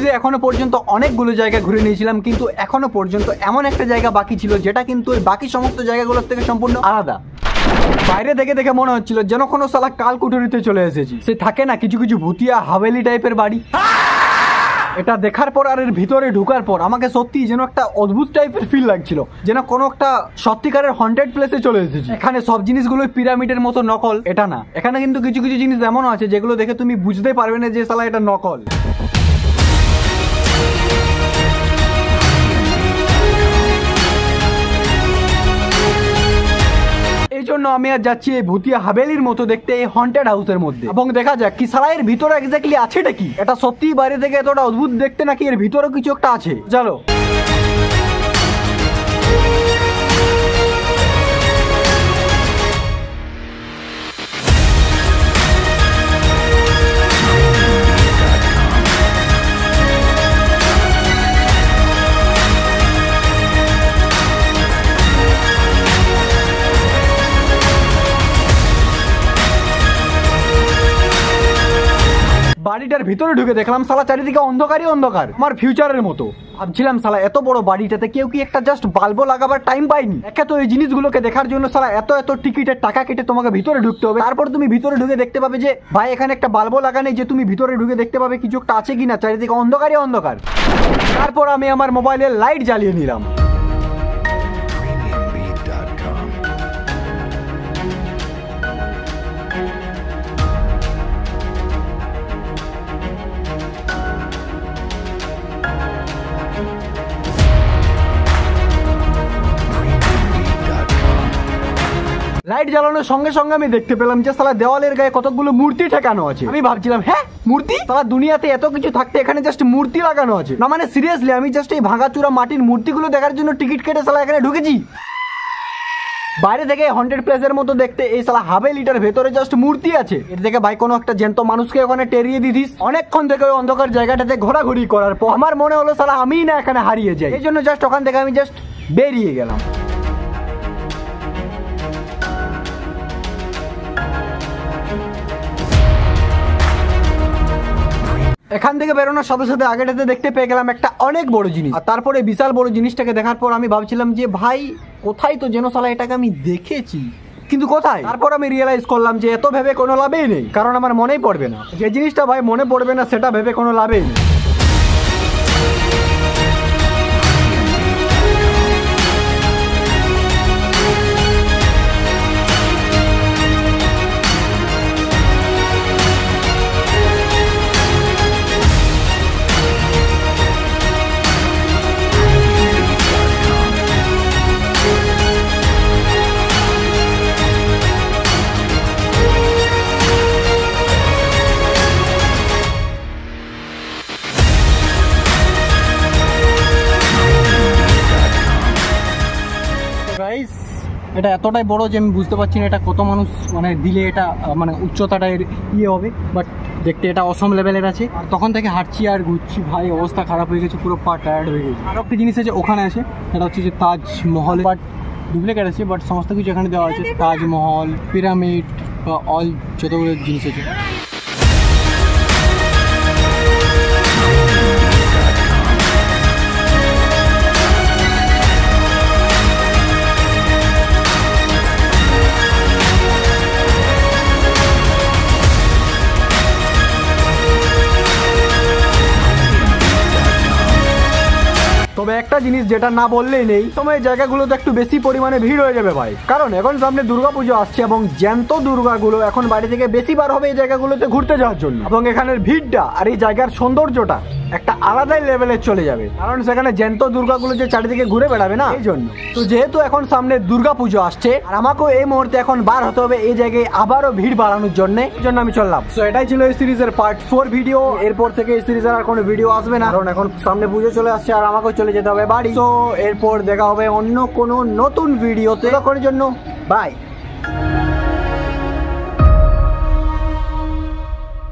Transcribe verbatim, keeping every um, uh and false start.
সিরিজে এখনো পর্যন্ত অনেকগুলো জায়গা ঘুরে নিয়েছিলাম, কিন্তু এখনো পর্যন্ত এমন একটা জায়গা বাকি ছিল যেটা কিন্তু ওই বাকি সমস্ত জায়গাগুলোর থেকে সম্পূর্ণ আলাদা। বাইরে দেখে দেখে মনে হচ্ছিল যেন কোনো সালা কালকুঠুরিতে চলে এসেছি। সে থাকে না কিছু কিছু ভুতিয়া হাভেলি টাইপের বাড়ি, এটা দেখার পর আর এর ভিতরে ঢুকার পর আমাকে সত্যি যেন একটা অদ্ভুত টাইপের ফিল লাগছিল, যেন কোনো একটা সত্যিকারের হন্টেড প্লেসে চলে এসেছি। এখানে সব জিনিসগুলো পিরামিডের মতো নকল, এটা না। এখানে কিন্তু কিছু কিছু জিনিস এমনও আছে যেগুলো দেখে তুমি বুঝতে পারবে না যে সালা এটা নকল। এই জন্য আমি আর যাচ্ছি এই ভুতিয়া হাভেলির মতো দেখতে, এই হন্টেড হাউসের মধ্যে, এবং দেখা যাক কি সালা এর ভিতরে এক্স্যাক্টলি আছেটা কি। এটা সত্যি বাইরে থেকে এতটা অদ্ভুত দেখতে নাকি এর ভিতরে কিছু একটা আছে। চলো। বাড়িটার ভিতরে ঢুকে দেখলাম সালা চারিদিকে অন্ধকারই অন্ধকার, আমার ফিউচারের মতো। ভাবছিলাম সালা এত বড় বাড়িটাতে কেউ কি একটা জাস্ট বাল্বও লাগাবার টাইম পাইনি। একে তো এই জিনিসগুলোকে দেখার জন্য সালা এত এত টিকিটের টাকা কেটে তোমাকে ভিতরে ঢুকতে হবে, তারপর তুমি ভিতরে ঢুকে দেখতে পাবে যে ভাই এখানে একটা বাল্বও লাগানো, যে তুমি ভিতরে ঢুকে দেখতে পাবে কিছু একটা আছে কিনা। চারিদিকে অন্ধকারই অন্ধকার। তারপর আমি আমার মোবাইলের লাইট জ্বালিয়ে নিলাম। লাইট জ্বালানোর সঙ্গে সঙ্গে আমি দেখতে পেলাম যে সালা দেওয়ালের গায়ে কতগুলো মূর্তি ঠেকানো আছে। আমি ভাবছিলাম হ্যাঁ মূর্তি, সালা দুনিয়াতে এত কিছু থাকতে এখানে জাস্ট মূর্তি লাগানো আছে না? মানে সিরিয়াসলি আমি জাস্ট এই ভাঙাচুরা মাটির মূর্তিগুলো দেখার জন্য টিকিট কেটে সালা এখানে ঢুকেছি। বাইরে থেকে হন্টেড প্লেসের মতো দেখতে এই সালা হাভেলিটার ভেতরে জাস্ট মূর্তি আছে। এর থেকে ভাই কোনো একটা জ্যান্ত মানুষকে ওখানে টেরিয়ে দিদিস। অনেকক্ষণ থেকে ওই অন্ধকার জায়গাটাতে ঘোরাঘুরি করার পর আমার মনে হলো সালা আমিই না এখানে হারিয়ে যাই। এই জন্য জাস্ট ওখান থেকে আমি জাস্ট বেরিয়ে গেলাম। এখান থেকে বেরোনোর সাথে সাথে আগেটাতে দেখতে পেয়ে গেলাম একটা অনেক বড় জিনিস, আর তারপরে বিশাল বড় জিনিসটাকে দেখার পর আমি ভাবছিলাম যে ভাই কোথায় তো যেন সালা এটাকে আমি দেখেছি, কিন্তু কোথায়? তারপর আমি রিয়েলাইজ করলাম যে এত ভেবে কোনো লাভেই নেই, কারণ আমার মনেই পড়বে না। যে জিনিসটা ভাই মনে পড়বে না সেটা ভেবে কোনো লাভেই নেই। এটা এতটাই বড় যে আমি বুঝতে পারছি না এটা কত মানুষ মানে দিলে এটা মানে উচ্চতাটা এর ইয়ে হবে, বাট দেখতে এটা অসম লেভেলের আছে। আর তখন থেকে হাঁটছি আর ঘুরছি, ভাই অবস্থা খারাপ হয়ে গেছে, পুরো পা টায়ার্ড হয়ে গেছে। আর একটা জিনিস আছে ওখানে আছে, এটা হচ্ছে যে তাজমহল, বাট ডুপ্লিকেট আছে, বাট সমস্ত কিছু এখানে দেওয়া আছে। তাজমহল, পিরামিড বা অল যতগুলো জিনিস আছে। তবে একটা জিনিস যেটা না বললেই নেই, সময় জায়গাগুলোতে একটু বেশি পরিমাণে ভিড় হয়ে যাবে ভাই, কারণ এখন সামনে দুর্গাপুজো আসছে এবং জ্যান্ত দুর্গাগুলো এখন বাড়ি থেকে বেশি বার হবে এই জায়গাগুলোতে ঘুরতে যাওয়ার জন্য, এবং এখানের ভিড়টা আর এই জায়গার সৌন্দর্যটা একটা আলাদাই লেভেলে চলে যাবে, কারণ সেখানে জ্যান্ত দুর্গাগুলো যে চারিদিকে ঘুরে বেড়াবে না, এই জন্য। তো যেহেতু এখন সামনে দুর্গাপুজো আসছে আর আমাকেও এই মুহূর্তে এখন বার হতে হবে এই জায়গায় আবারও ভিড় বাড়ানোর জন্য, এই জন্য আমি চললাম। তো এটাই ছিল এই সিরিজের পার্ট ফোর ভিডিও। এরপর থেকে এই সিরিজের আর কোনো ভিডিও আসবে না, কারণ এখন সামনে পুজো চলে আসছে আর আমাকেও চলে যেতে হবে বাড়ি। তো এরপর দেখা হবে অন্য কোনো নতুন ভিডিওতে, ততক্ষণের জন্য বাই।